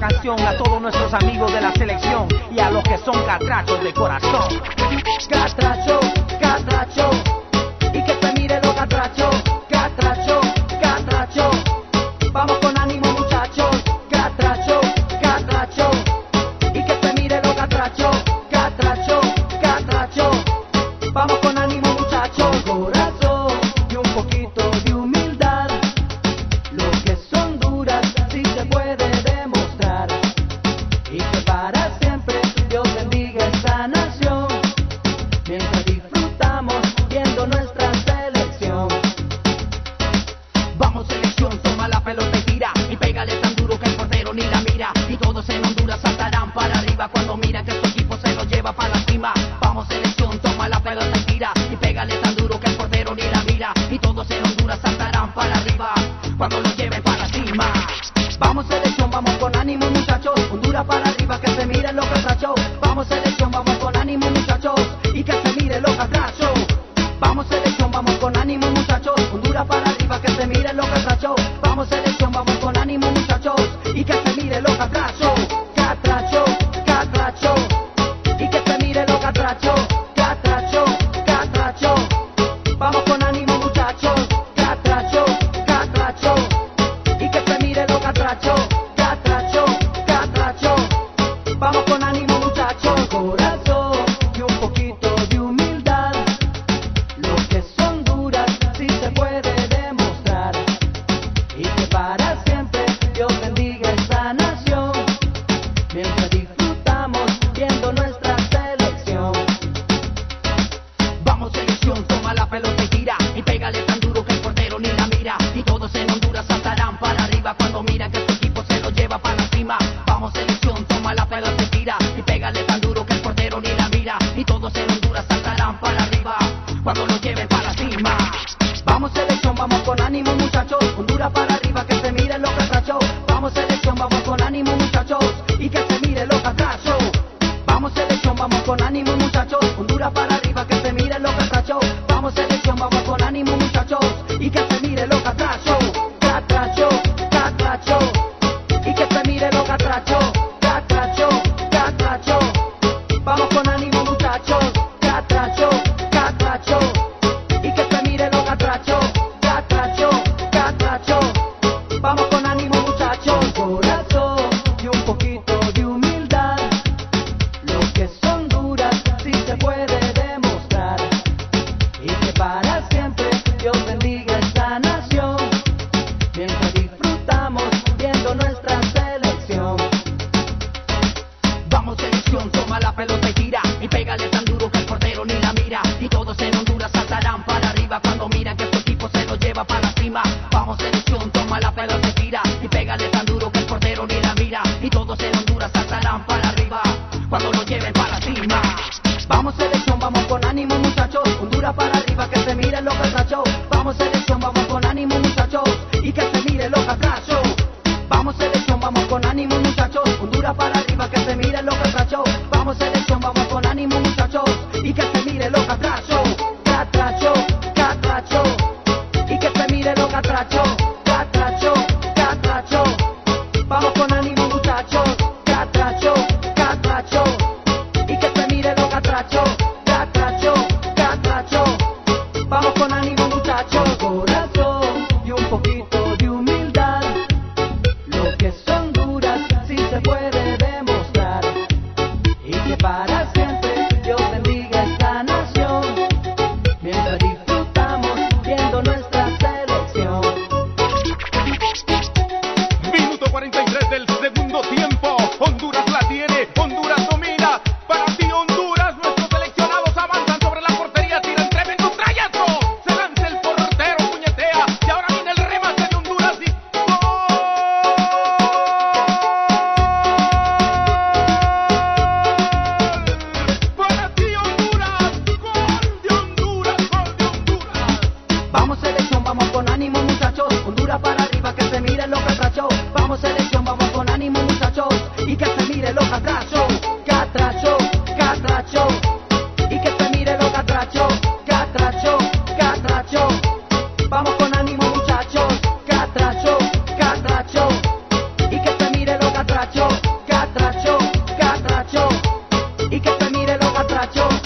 canción a todos nuestros amigos de la selección y a los que son catrachos de corazón. Catracho, catracho, y que se mire lo catracho, catracho, catracho. Vamos con ánimo muchachos, catracho, catracho, y que se mire lo catracho, catracho, catracho. Vamos con ánimo muchachos, corazón y un poquito de humildad. Lo que son duras sí se puede demostrar, y que para siempre Dios bendiga esta nación, mientras disfrutamos viendo nuestra selección. Vamos selección, toma la pelota y tira, y pégale tan duro que el portero ni la mira, y todos en Honduras saltarán para arriba cuando miran que su equipo se lo lleva para la cima. Vamos selección, toma la pelota y tira, y pégale tan duro que el portero ni la mira, y todos en Honduras saltarán para arriba cuando lo lleven para la cima. Vamos selección, vamos con ánimo muchachos, Honduras para arriba, que se miren los catrachos. Vamos selección, vamos con ánimo muchachos, y que se miren los catrachos. Vamos selección, vamos con ánimo muchachos, Honduras para arriba, que se miren los catrachos. Vamos selección, vamos con ánimo muchachos, y que se miren los catrachos. Catracho, catracho, y que se miren los catrachos. Catracho, catracho, vamos con ánimo muchachos. Catracho, catracho, y que se miren los catrachos. Catracho, catracho, vamos con ánimo muchachos. Corazón y un poquito de humildad. Lo que son duras sí se puede demostrar, y que para siempre Dios bendiga esta nación, mientras disfrutamos viendo nuestra selección. Vamos selección, toma la pelota y tira, y pégale tan duro que el portero ni la mira, y todos en Honduras saltarán para arriba cuando miran que su equipo se lo lleva para la cima. Vamos selección, toma la pelota y tira, y pégale tan duro que el portero ni la mira, y todos en Honduras saltarán para arriba cuando lo lleven para la cima. Vamos selección, vamos con ánimo muchachos, Honduras para arriba, que se miren los catrachos. Vamos selección, vamos con ánimo muchachos, y que se miren los catrachos. Vamos selección, vamos con ánimo muchachos, Honduras para arriba, que se miren los catrachos. Vamos selección, vamos con ánimo muchachos, y que se miren los catrachos. Catracho, catracho, y que se miren los catrachos. Catracho, catracho, vamos con ánimo muchachos. Catracho, catracho, y que se miren los catrachos. Catracho, catracho, vamos con ánimo muchachos. Corazón y un poquito de humildad. Lo que son duras sí se puede demostrar, y que para siempre Dios bendiga esta nación, mientras disfrutamos viendo nuestra selección. Vamos selección, toma la pelota y tira, y pégale tan duro que el portero ni la mira, y todos en Honduras saltarán para arriba cuando miran que su equipo se lo lleva para la cima. Vamos selección, toma la pelota y tira, y pégale tan duro que el portero ni la mira, y todos en Honduras saltarán para arriba cuando lo lleven para la cima. Vamos selección, vamos con ánimo muchachos, Honduras para arriba, que se miren los catrachos. Vamos selección, vamos con ánimo muchachos, y que se miren los catrachos. Vamos selección, vamos con ánimo muchachos, Honduras para arriba, que se miren los catrachos. Vamos selección, vamos con ánimo muchachos, y que se miren los catrachos. Catracho, catracho, y que se miren los catrachos. Catracho, catracho, vamos con ánimo muchachos. Catracho, catracho, y que se miren los catrachos. Catracho, catracho, vamos con ánimo muchachos. Corazón y un poquito de humildad. Lo que son duras sí se puede demostrar, catrachos.